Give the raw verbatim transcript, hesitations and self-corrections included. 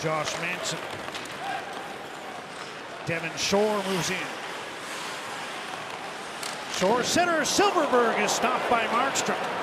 Josh Manson. Devin Shore moves in. Shore center, Silverberg is stopped by Markstrom.